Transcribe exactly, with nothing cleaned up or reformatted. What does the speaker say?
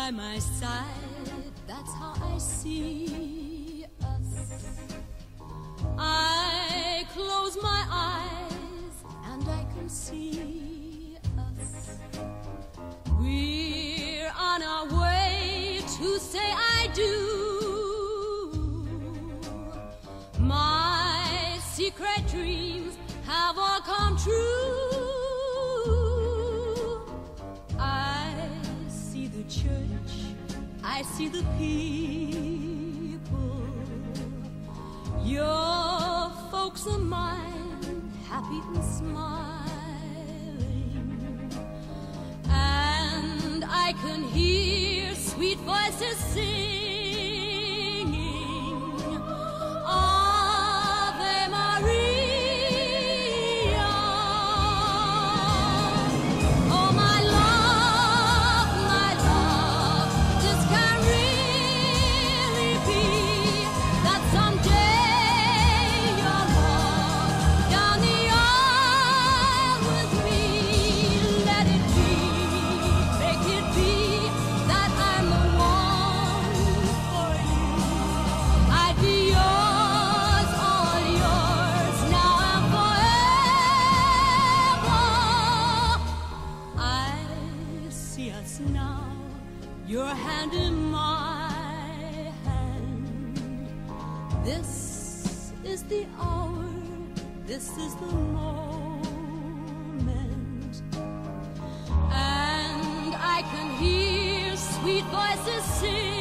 by my side, that's how I see us. I close my eyes and I can see us. We're on our way to say I do. My secret dreams have all come true. I see the church, I see the people. Your folks are mine, happy and smiling. And I can hear sweet voices singing. Now, your hand in my hand. This is the hour, this is the moment, and I can hear sweet voices sing.